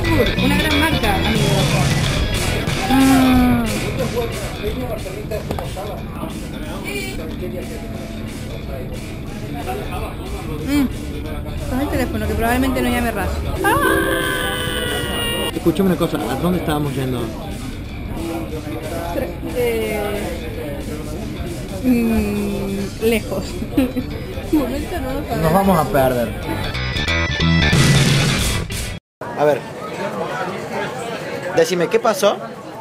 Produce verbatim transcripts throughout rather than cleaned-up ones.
Carrefour, una gran marca, amigos. Mm. Mm. Con el teléfono, que probablemente no llame Rash. ¡Ah! Escuchame una cosa, ¿a dónde estábamos yendo? Eh, mm, lejos. Un momento no lo sabemos. Nos vamos a perder. A ver. Decime, ¿qué pasó?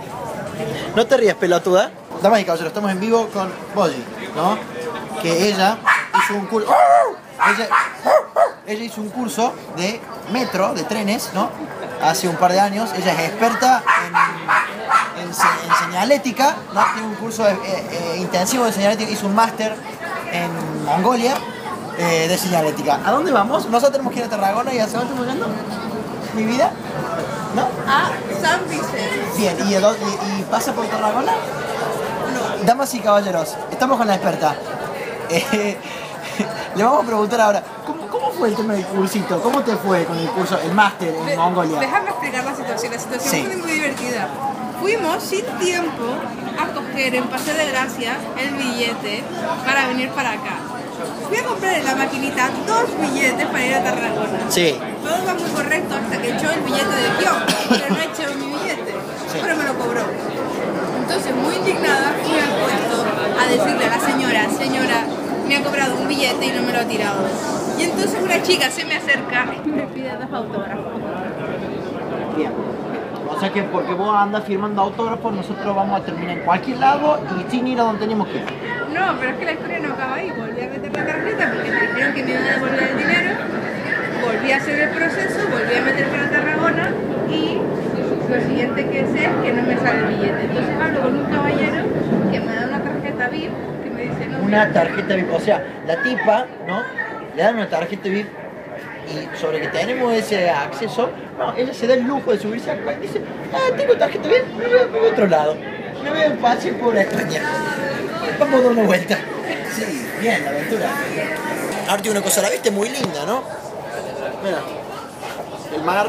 No te rías, pelotuda. Damas y caballeros, estamos en vivo con Boji, ¿no? Que ella hizo un curso... Ella, ella hizo un curso de metro, de trenes, ¿no? Hace un par de años. Ella es experta en, en, en señalética, ¿no? Tiene un curso de, eh, eh, intensivo de señalética. Hizo un máster en Mongolia eh, de señalética. ¿A dónde vamos? Nosotros tenemos que ir a Tarragona y ¿hacia dónde estamos yendo? ¿Mi vida? ¿No? A San Vicente. Bien, ¿y, y, y pasa por Tarragona? No. Damas y caballeros, estamos con la experta. Eh, le vamos a preguntar ahora, ¿cómo, ¿cómo fue el tema del cursito? ¿Cómo te fue con el curso, el máster en De, Mongolia? Déjame explicar la situación. La situación Sí. fue muy divertida. Fuimos sin tiempo a coger en Paseo de Gracia el billete para venir para acá. Fui a comprar en la maquinita dos billetes para ir a Tarragona. Sí. Todo va muy correcto hasta que echó el billete del kiosco, pero no echó mi billete, Sí. pero me lo cobró. Entonces, muy indignada, fui al puesto a decirle a la señora, señora, me ha cobrado un billete y no me lo ha tirado. Y entonces una chica se me acerca y me pide dos autógrafos. Bien. O sea que porque vos andas firmando autógrafos, nosotros vamos a terminar en cualquier lado y sin ir a donde tenemos que ir. No, pero es que la historia no acaba ahí. Volví a meter la tarjeta porque me dijeron que me iban a devolver el dinero. Volví a hacer el proceso, volví a meter para Tarragona y lo siguiente que sé es que no me sale el billete. Entonces hablo con un caballero que me da una tarjeta V I P que me dice no. Una tarjeta V I P, o sea, la tipa, ¿no? Le dan una tarjeta V I P y sobre que tenemos ese acceso, no, ella se da el lujo de subirse a y dice, ah, tengo tarjeta V I P, me voy a otro lado. Me voy a fácil por España. Vamos a dar una vuelta. Sí, bien, la aventura. Ahora tiene una cosa, la viste muy linda, ¿no? Mira, el mar,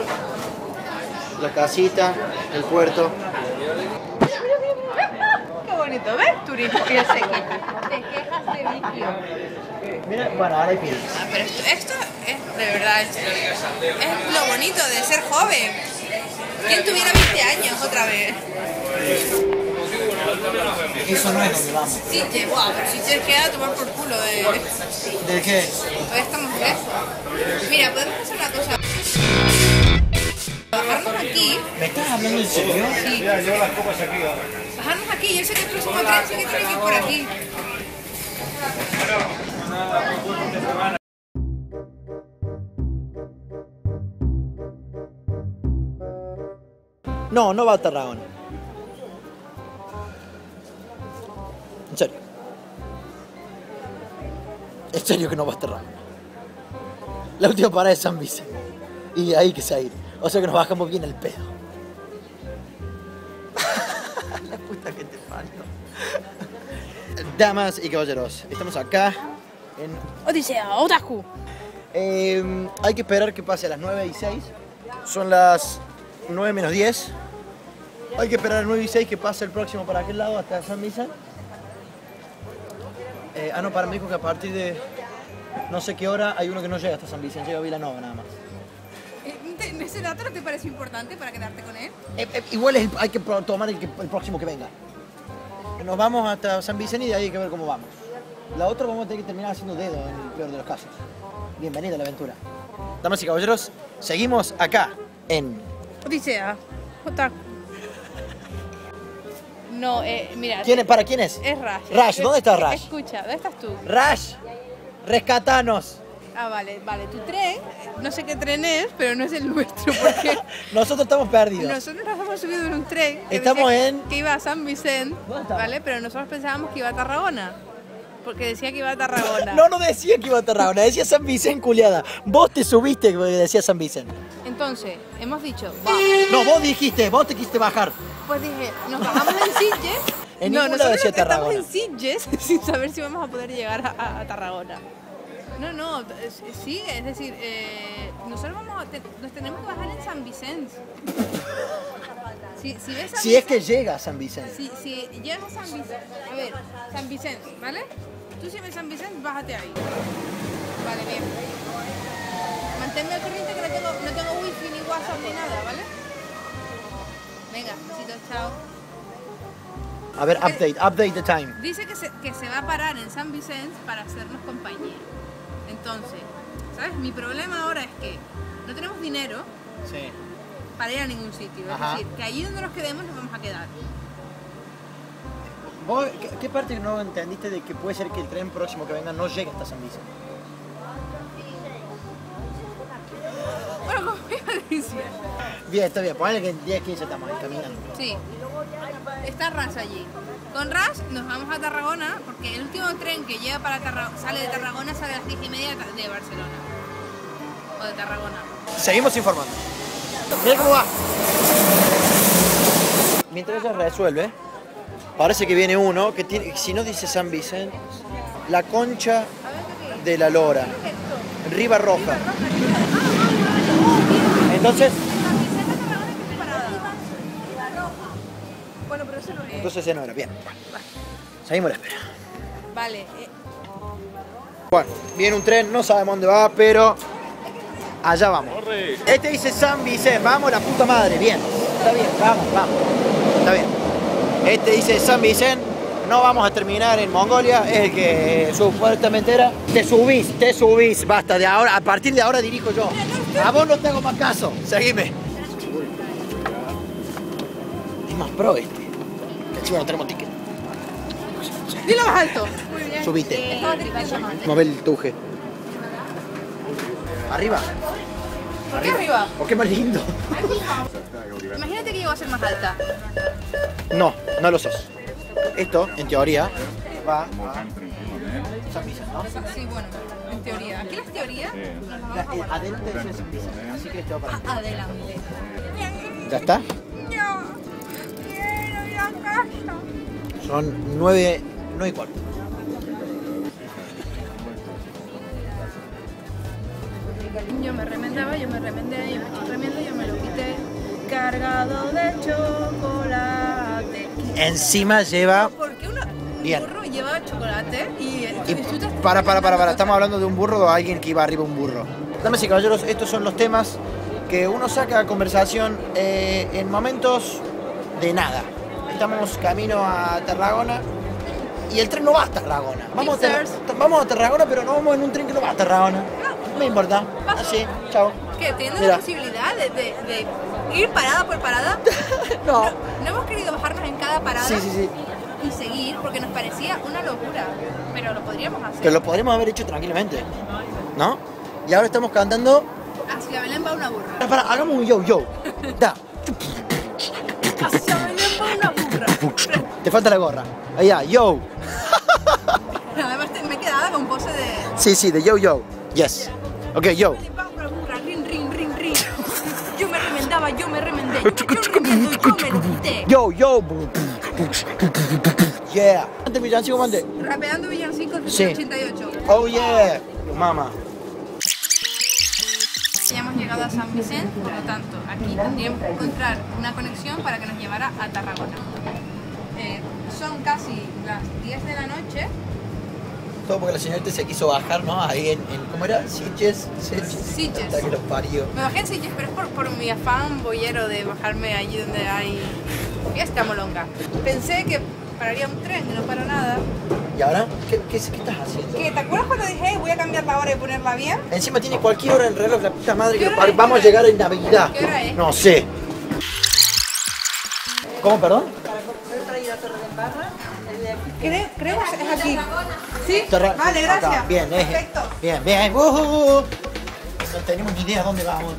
la casita, el puerto. Qué bonito, ¿ves? Turismo que ya sé que te quejas de vicio. Mira, bueno, ahora hay piedras. Ah, pero esto, esto es de verdad, es, es lo bonito de ser joven. ¿Quién tuviera veinte años otra vez? Eso no es donde vamos. Sí, te, wow, pero si te queda a tomar por culo de... ¿De qué? Todavía estamos lejos. Mira, podemos hacer una cosa. Bajarnos aquí. ¿Me estás hablando en serio? Sí. Bajarnos aquí. Yo sé que el próximo tren sí que tiene que ir por aquí. No, no va a Tarragona. En serio. En serio que no va a Tarragona. La última parada es San Vicente. Y de ahí que se ha ido. O sea que nos bajamos bien el pedo. La puta que te parió. Damas y caballeros, estamos acá en... Odisea, Otaku. Eh, hay que esperar que pase a las nueve y seis. Son las nueve menos diez. Hay que esperar a las nueve y seis que pase el próximo para aquel lado hasta San Vicente. Eh, ah, no, para mí dijo que a partir de no sé qué hora hay uno que no llega hasta San Vicente, llega a Vilanova nada más. ¿Ese dato no te parece importante para quedarte con él? Eh, eh, igual es el- hay que pro- tomar el, que- el próximo que venga. Nos vamos hasta San Vicente y de ahí hay que ver cómo vamos. La otra vamos a tener que terminar haciendo dedo en el peor de los casos. Bienvenida a la aventura. Damas y caballeros, seguimos acá en... Odisea, Otaku. No, eh, mira. ¿Quién es? ¿Para quién es? Es Rash. Rash, ¿dónde está Rash? Escucha, ¿dónde estás tú? Rash, rescatanos. Ah, vale, vale. Tu tren, no sé qué tren es, pero no es el nuestro, porque Nosotros estamos perdidos. nosotros nos hemos subido en un tren que Estamos decía en- que iba a San Vicente, ¿Dónde estamos? ¿vale? Pero nosotros pensábamos que iba a Tarragona, porque decía que iba a Tarragona. No, no decía que iba a Tarragona, decía San Vicente, culiada. Vos te subiste que decía San Vicente. Entonces, hemos dicho, va. No, vos dijiste, vos te quisiste bajar. Pues dije, nos bajamos en Sitges. En no, ningún lado nosotros decía estamos Tarragona. en Sitges sin saber si vamos a poder llegar a, a- a Tarragona. No, no, es- sigue, es decir, eh, nosotros vamos a, te- nos tenemos que bajar en San Vicente. Si, si ves San Si es que llega a San Vicente. Si, si llegas a San Vicente, a ver, San Vicente, ¿vale? Tú si ves San Vicente, bájate ahí. Vale, bien. Manténme al corriente que no tengo, no tengo wifi ni WhatsApp ni nada, ¿vale? Venga, besitos, chao. A ver, update, update the time. Dice que se, que se va a parar en San Vicente para hacernos compañía. Entonces, ¿sabes? Mi problema ahora es que no tenemos dinero Sí. para ir a ningún sitio. Ajá. Es decir, que allí donde nos quedemos nos vamos a quedar. ¿Vos, qué, qué parte no entendiste de que puede ser que el tren próximo que venga no llegue hasta San Vicente? Bueno, como iba diciendo. Bien, está bien. Ponle que en diez, quince estamos ahí caminando. Sí. Está Ras allí. Con Ras nos vamos a Tarragona porque el último tren que llega para Tarragona, sale de Tarragona, sale a las diez y media de Barcelona. O de Tarragona. Seguimos informando. Mira cómo va. Mientras ella resuelve, parece que viene uno que tiene, si no dice San Vicente, la concha A ver qué de la lora, es esto. Riva Roja. Ah, ah, Entonces, San Vicente de Tarragona que está parada. Bueno, pero eso no es. entonces ese no era. Bien. Seguimos la espera. Vale. Eh, Bueno, viene un tren, no sabemos dónde va, pero allá vamos. Este dice San Vicente, vamos la puta madre, bien. Está bien, vamos, vamos. Está bien. Este dice San Vicente, no vamos a terminar en Mongolia, es el que supuestamente era. Te subís, te subís, basta, de ahora, a partir de ahora dirijo yo. A vos no te hago más caso, seguime. Es más pro este. Que encima no tenemos ticket. Dilo más alto. Muy bien. Subite. Estaba gritando mal. Mueve el tuje. Arriba. ¿Por qué arriba? ¿Por qué más lindo? Imagínate que llego a ser más alta. No, no lo sos. Esto, en teoría, va a San Vicente, ¿no? Sí, bueno, en teoría. Aquí las teorías nos vamos a guardar. Adelante dice San Vicente, así que esto va para Ah, adelante. ¿Ya está? Yo quiero ir a casa. Son nueve, nueve y cuarto. Yo me remendaba, yo me remendé, yo me quité remiendo, yo me lo quité. Cargado de chocolate. Encima lleva... ¿Por qué una, un Bien. burro lleva chocolate y, y- y tú te estás para, para, para, para. remendando Estamos hablando de un burro o de alguien que iba arriba de un burro. Damas y caballeros, estos son los temas que uno saca a conversación eh, en momentos de nada. Estamos camino a Tarragona y el tren no va a Tarragona. Vamos a, Ter- vamos a Tarragona, pero no vamos en un tren que no va a Tarragona. No me importa. Así, chao. ¿Qué? ¿Teniendo Mira. la posibilidad de, de, de ir parada por parada? No. No hemos querido bajarnos en cada parada Sí, sí, sí. y seguir porque nos parecía una locura, pero lo podríamos hacer. Pero lo podríamos haber hecho tranquilamente. ¿No? Y ahora estamos cantando. Hacia Belén va una burra. Para, para, hagamos un yo, yo. Da. Hacia Belén va una burra. Te falta la gorra. Allá, yo. Además te- me he quedado con pose de... Sí, sí, de yo, yo. Yes. Ok, yo. Belén va una burra, rin, rin, rin, rin. Yo me remendaba, yo me remendé. Yo me remiendo y yo me lo quité. Yo, yo. Yeah. Antes villancico, mande. Rapeando villancicos desde Sí. el ochenta y ocho. Oh yeah. Mama. Ya hemos llegado a San Vicente, por lo tanto, aquí tendríamos que encontrar una conexión para que nos llevara a Tarragona. Eh, son casi las diez de la noche. Todo porque la señorita se quiso bajar, ¿no? Ahí en, en ¿cómo era? Sitges. Sitges. Hasta que los parió. Me bajé en Sitges, pero es por, por mi afán boyero de bajarme allí donde hay fiesta molonga. Pensé que pararía un tren y no para nada. ¿Y ahora? ¿Qué, qué, qué estás haciendo? ¿Qué? ¿Te acuerdas cuando dije "Hey, voy a cambiar la hora y ponerla bien? Encima tiene cualquier hora en el reloj, la puta madre que ¿Qué lo hora parió. es? Vamos a ¿Qué hora llegar en Navidad. ¿Qué hora es? No sé. ¿Cómo, perdón? Creo, creo que es aquí. ¿Sí? Terra- Vale, gracias. Acá. Bien, eh. Perfecto. Bien, bien. Uh, uh, uh. No tenemos ni idea dónde vamos.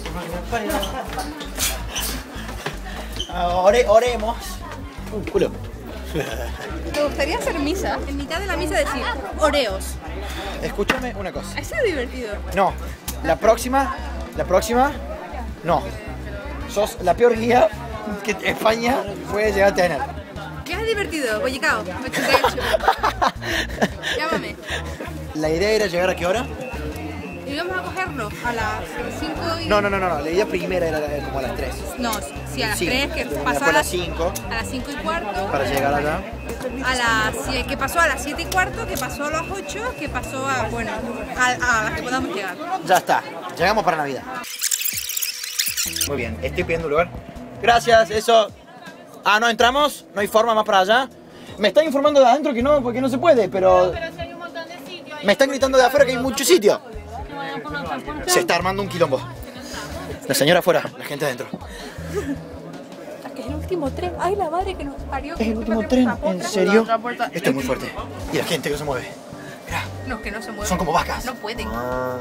Ah, ore- oremos. Uh, culo. Me gustaría hacer misa. En mitad de la misa decir oreos. Escúchame una cosa. Ha sido divertido. No, la próxima, la próxima, no. Sos la peor guía que España puede llegar a tener. ¿Qué es divertido? Bollicao. ochenta y ocho. Llámame. La idea era llegar a qué hora? Y íbamos a cogerlo a las cinco y... No, no, no, no, no. La idea primera era como a las tres. No, sí, a las Sí, tres, que después pasó a a las las cinco. A las cinco y cuarto. Para llegar allá. A las, sie- que pasó a las siete y cuarto, que pasó a las ocho, que pasó a, bueno, a, a las que podamos llegar. Ya está. Llegamos para Navidad. Muy bien, estoy pidiendo un lugar. Gracias, eso. Ah, ¿no entramos? ¿No hay forma más para allá? Me están informando de adentro que no, porque no se puede, pero... Pero si hay un montón de sitios. Me están gritando de afuera que hay mucho sitio. Se está armando un quilombo. La señora afuera, la gente adentro. Que es el último tren. Ay, la madre que nos parió. ¿Es el último tren? ¿En serio? Esto es muy fuerte. Y la gente que se mueve. Mirá, No, que no se mueven. son como vacas. No pueden. Ah.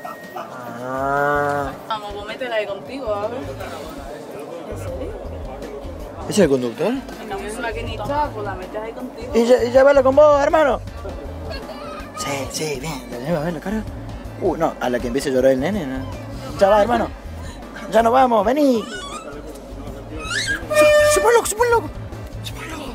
Ah. Vamos, vos métela ahí contigo, a ver. ¿Ese es el conductor? Tengamos una maquinita, pues la metes ahí contigo. ¿Y ya, y ya baila con vos, hermano? Sí, sí, bien. ¿La lleva a ver la cara? Uh, no, a la que empiece a llorar el nene, ¿no? Ya va, hermano. Ya nos vamos, vení. Se, se pone loco, se pone loco. Se pone loco.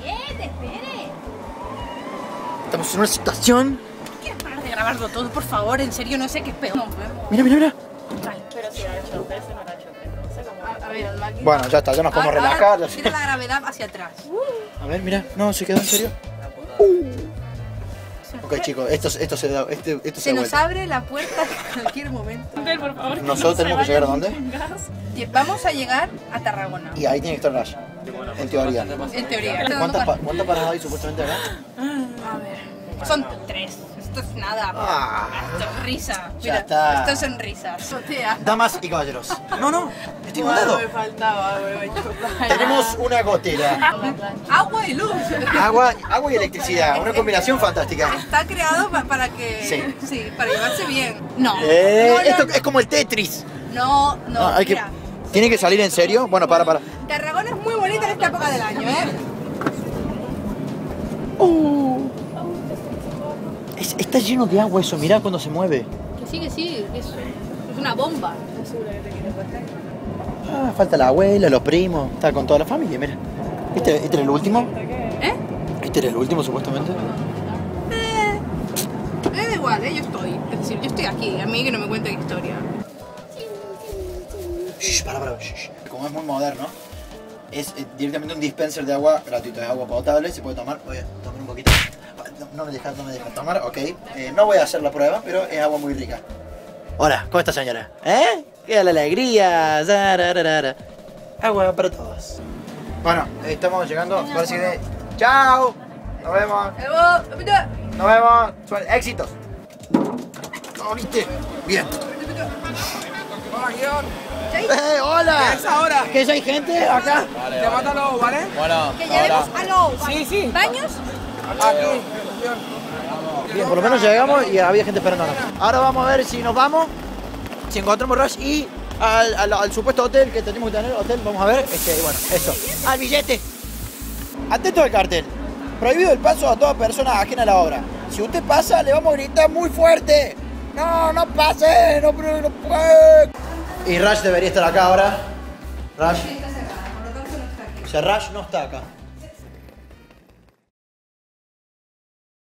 Estamos en una situación. ¿Quieres parar de grabarlo todo, por favor? En serio, no sé qué es peor. Nos vemos. Mira, mira, mira. Pero si ha hecho veces, no la ha hecho no sé cómo. A ver, el máquina. Bueno, ya está, ya nos podemos Ahora- relajar. ahora ya sé. Tira la gravedad hacia atrás. A ver, mira. No, se quedó en serio. Uh. Ok, chicos, esto, esto se da. Este, esto se Se da nos vuelta. abre la puerta en cualquier momento. Por favor. Nosotros tenemos que llegar a dónde? Vamos a llegar a Tarragona. Y ahí tiene que estar Rash. En teoría. En teoría. Estoy dando ¿Cuántas, pa- pa- ¿Cuántas paradas hay supuestamente acá? A ver. Son tres. Esto es nada. Ah. Esto es risa. Ya Mira, está. esto son risas. Sotea. Damas y caballeros. No, no, estoy inundado. Me faltaba, güey. Tenemos una gotera. Agua y luz. Agua, agua y electricidad. Una combinación fantástica. Está creado pa- para que. Sí. Sí, para llevarse bien. No. Eh, no, no, esto no. es como el Tetris. No, no. No, hay que, mira. ¿tiene que salir en serio? Bueno, para, para. Tarragona es muy bonita en esta época del año, ¿eh? Uh. Es- está lleno de agua eso, mirá cuando se mueve. Que sí, que sí. Es, es una bomba. Ah, falta la abuela, los primos. Está con toda la familia, mira. ¿Este, este era el último? ¿Eh? ¿Este era el último supuestamente? Eh, me da igual, ¿eh? Yo estoy. Es decir, yo estoy aquí. A mí que no me cuenten historia. Shh, para, para. Shh. Como es muy moderno, es eh, directamente un dispenser de agua gratuito. Es agua potable, se puede tomar. Voy a tomar un poquito. No, no me dejas, no me dejas tomar, ok. Eh, no voy a hacer la prueba, pero es agua muy rica. Hola, ¿cómo está, señora? ¿Eh? ¡Qué la alegría! Zarararara. Agua para todos. Bueno, eh, estamos llegando. Ahora sí de... ¡Chao! Nos vemos. Nos vemos. Suerte. Éxitos. ¿No viste? Bien. Hola, Guión. Eh, hola. ¿Qué es ahora? ¿Que ya hay gente acá? Te mata luego, ¿vale? Que llevemos a los Sí, sí. baños. Aquí. Guión. Bien, por lo menos llegamos y había gente esperándonos. Ahora vamos a ver si nos vamos, si encontramos Rush y al, al, al supuesto hotel que tenemos que tener. Hotel, vamos a ver. Este, bueno, eso. Al billete. Atento al cartel. Prohibido el paso a toda persona ajena a la obra. Si usted pasa, le vamos a gritar muy fuerte. No, no pase, no, no, no puede. Y Rush debería estar acá ahora. Rush. O sea, Rush no está acá.